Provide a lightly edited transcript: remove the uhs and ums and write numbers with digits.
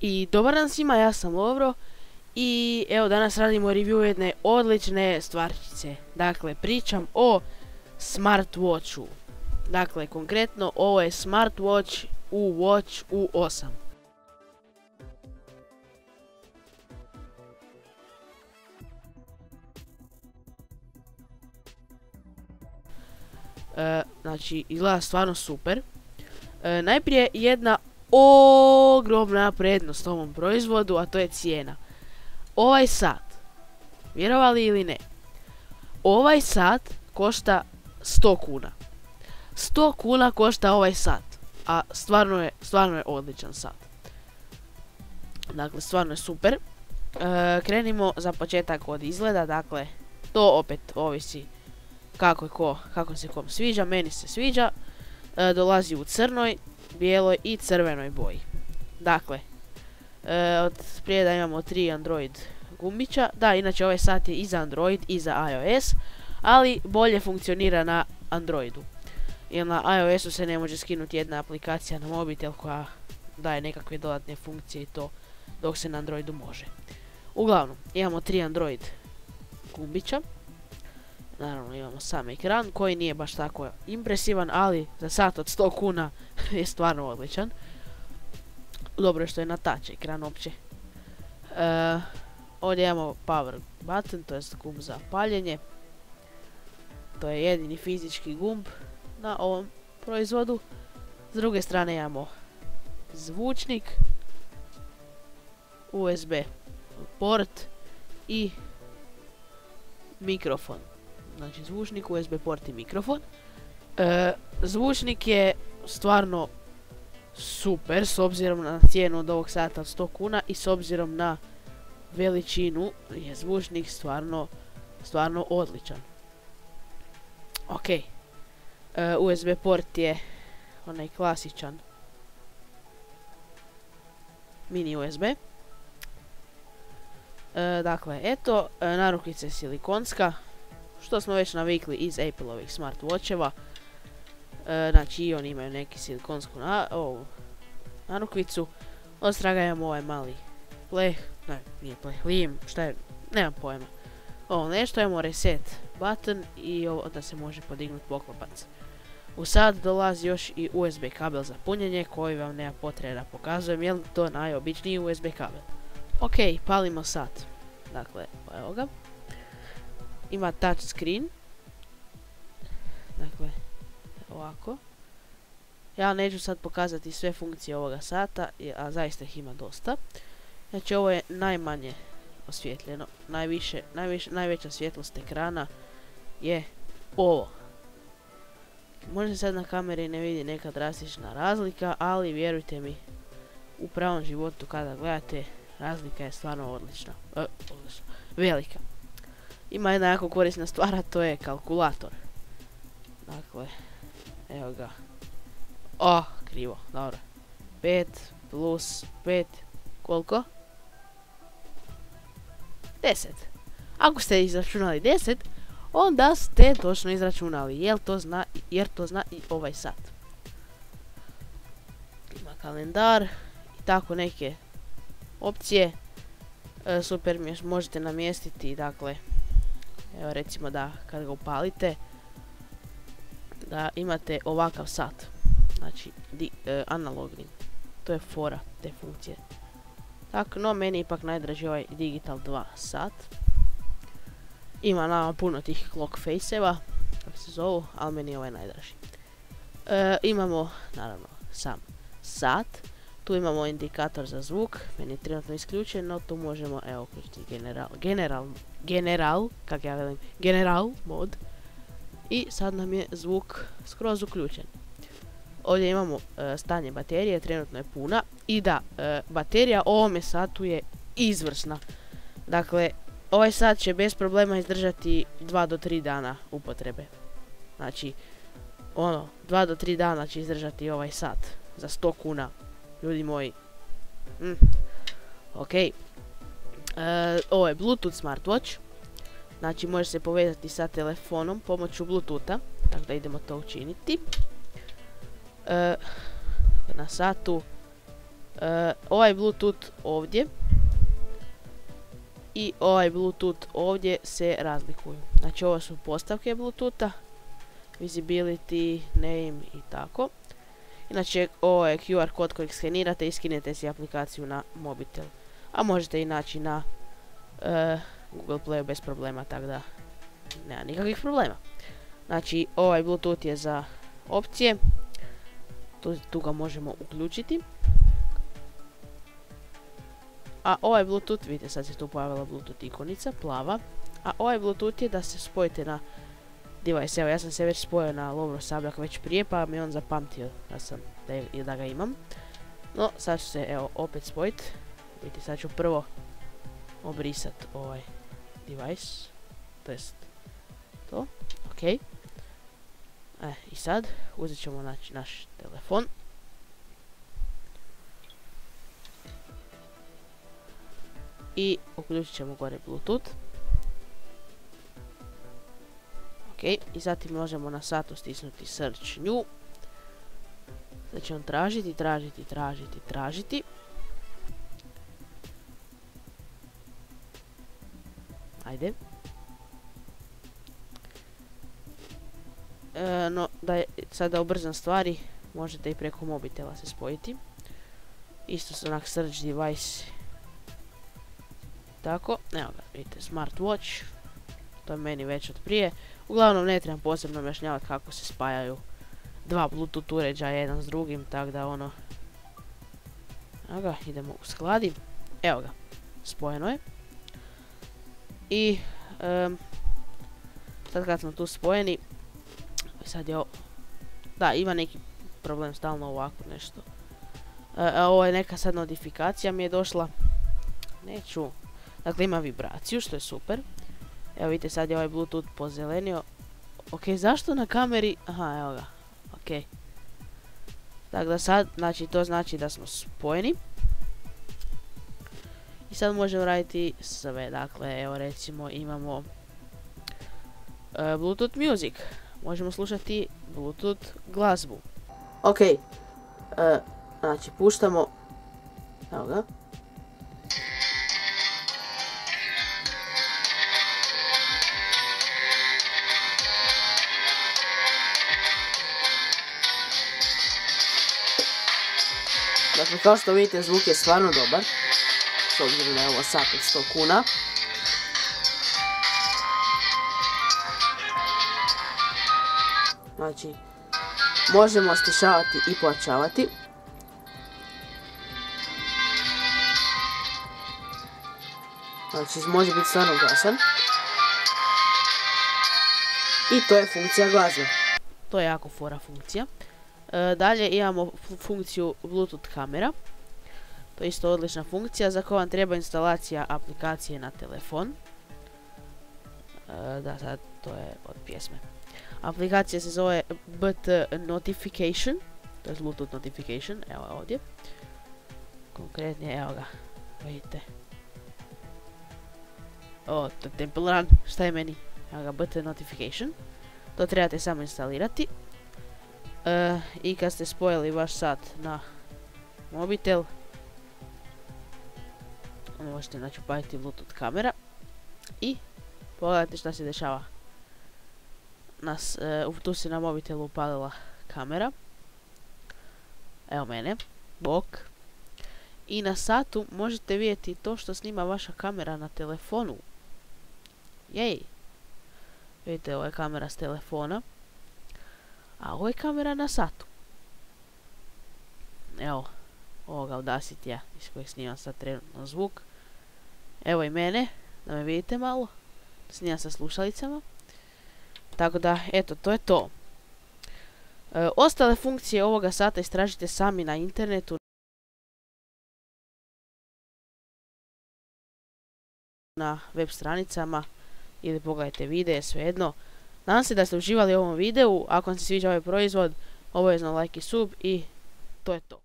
I dobar dan svima, ja sam Lovro i evo danas radimo review jedne odlične stvarčice. Dakle, pričam o smartwatchu. Dakle, konkretno ovo je smartwatch Watch U8. Znači, izgleda stvarno super. Najprije jedna ogromna prednost ovom proizvodu, a to je cijena. Ovaj sat, vjerovali ili ne, ovaj sat košta 100 kuna. 100 kuna košta ovaj sat, a stvarno je odličan sat. Dakle, stvarno je super. Krenimo za početak od izgleda, dakle, to opet ovisi kako se kom sviđa. Meni se sviđa. Dolazi u crnoj, bijeloj i crvenoj boji. Dakle, od prijeda imamo 3 Android gumbića. Da, inače ovaj sat je i za Android i za iOS, ali bolje funkcionira na Androidu. Jer na iOS-u se ne može skinuti jedna aplikacija na mobitel koja daje nekakve dodatne funkcije i to, dok se na Androidu može. Uglavnom, imamo 3 Android gumbića. Naravno, imamo sam ekran koji nije baš tako impresivan, ali za sat od 100 kuna je stvarno odličan. Dobro je što je na touch ekran opće. Ovdje imamo power button, to je gumb za paljenje. To je jedini fizički gumb na ovom proizvodu. S druge strane imamo zvučnik, USB port i mikrofon. Znači zvučnik, USB port i mikrofon. Zvučnik je stvarno super s obzirom na cijenu od ovog sata od 100 kuna i s obzirom na veličinu je zvučnik stvarno odličan. Ok. USB port je onaj klasičan mini USB. Dakle, eto, narukvica je silikonska, što smo već navikli iz Apple-ovih smartwatcheva. Znači i oni imaju neki silikonsku narukvicu. Od straga imamo ovaj mali pleh, ne, nije pleh, lim, šta je, nemam pojma. Ovo nešto, imamo reset button i ovo da se može podignuti poklopac. U sat dolazi još i USB kabel za punjenje koji vam nema potrebe da pokazujem, jer to najobičniji USB kabel. Ok, palimo sat. Dakle, evo ga. Ima touch screen. Dakle, ovako. Ja neću sad pokazati sve funkcije ovoga sata, a zaista ih ima dosta. Znači, ovo je najmanje osvjetljeno. Najveća svjetlost ekrana je ovo. Možda sad na kameri ne vidi neka drastična razlika, ali vjerujte mi, u pravom životu kada gledate, razlika je stvarno odlična. Velika. Ima jedna jako korisna stvar, a to je kalkulator. Dakle, evo ga. Krivo, dobro. 5 plus 5, koliko? 10. Ako ste izračunali 10, onda ste točno izračunali, jer to zna i ovaj sat. Ima kalendar i tako neke opcije. Super možete namjestiti, dakle, evo recimo da kad ga upalite, da imate ovakav sat. Znači, analogni. To je fora te funkcije. Tako, no meni ipak najdraži ovaj Digital 2 sat. Ima nama puno tih clock face-eva, kako se zovu, ali meni je ovaj najdraži. Imamo, naravno, sam sat. Tu imamo indikator za zvuk, meni je trenutno isključen, no tu možemo, evo, uključiti general mod. I sad nam je zvuk skroz uključen. Ovdje imamo stanje baterije, trenutno je puna. I da, baterija ovome satu je izvrsna. Dakle, ovaj sat će bez problema izdržati 2 do 3 dana upotrebe. Znači, 2 do 3 dana će izdržati ovaj sat za 100 kuna. Ljudi moji. Ok. Ovo je Bluetooth smartwatch. Znači, može se povezati sa telefonom pomoću Bluetootha. Tako da idemo to učiniti. Na satu Ovaj Bluetooth ovdje i ovaj Bluetooth ovdje se razlikuju. Znači ovo su postavke Bluetootha, visibility, name i tako. Inače ovo je QR kod kojeg skenirate i skinete si aplikaciju na mobitel. A možete i naći na Google Playu bez problema, tako da nema nikakvih problema. Znači ovaj Bluetooth je za opcije, tu ga možemo uključiti. A ovaj Bluetooth, vidite sad se tu pojavila Bluetooth ikonica, plava. A ovaj Bluetooth je da se spojite na device. Evo ja sam se već spojio na Lovro Sabljak već prije, pa mi on zapamtio da ga imam. No sad ću se evo opet spojiti. Vidite sad ću prvo obrisat ovaj device. To jest to, ok. I sad uzet ćemo naš telefon. I uključit ćemo gore Bluetooth. Ok, i zatim možemo na satu stisnuti Search New. Sad će on tražiti. Ajde. No, sada ubrzam stvari, možete i preko mobitela se spojiti. Isto su onak Search Device. Tako, evo ga, vidite, Smartwatch. To je meni već od prije. Uglavnom ne trebam posebno objašnjavati kako se spajaju dva Bluetooth uređaja jedan s drugim, tako da ono... Evo ga, idemo u skladi. Evo ga, spojeno je. I sad kad smo tu spojeni, sad je da, ima neki problem stalno ovako nešto. Ovo je neka sad notifikacija mi je došla. Neću. Dakle ima vibraciju što je super. Evo vidite sad je ovaj Bluetooth pozelenio. Ok, zašto na kameri? Aha, evo ga. Ok. Tako da sad, znači to znači da smo spojeni. I sad možemo raditi sve. Dakle, evo recimo imamo Bluetooth Music. Možemo slušati Bluetooth glazbu. Ok. Znači puštamo. Evo ga. Dakle, kao što vidite, zvuk je stvarno dobar. S obzirom da je ovo sat od 100 kuna. Znači, možemo stišavati i pojačavati. Znači, može biti stvarno glasan. I to je funkcija glazbe. To je jako fora funkcija. Dalje imamo funkciju Bluetooth kamera. To je isto odlična funkcija za koju vam treba instalacija aplikacije na telefon. Da, sad to je od pjesme. Aplikacija se zove BT Notification. To je Bluetooth Notification. Evo ovdje. Konkretnije, evo ga. Vidite. O, to je Temple Run. Šta je meni? Evo ga, BT Notification. To trebate samo instalirati. I kad ste spojili vaš sat na mobitel, možete znači upaliti Bluetooth kamera i pogledajte šta se dešava. Tu se na mobitelu upalila kamera. Evo mene, bok. I na satu možete vidjeti to što snima vaša kamera na telefonu. Jej! Vidite, ovo je kamera s telefona. A ovo je kamera na satu. Evo, ovoga Audacity-a iz kojeg snimam sad trenutno zvuk. Evo i mene, da me vidite malo. Snimam sa slušalicama. Tako da, eto, to je to. Ostale funkcije ovoga sata istražite sami na internetu. Na web stranicama. Ili pogledajte videe, svejedno. Nadam se da ste uživali u ovom videu. Ako vam se sviđa ovaj proizvod, obavezno like i sub i to je to.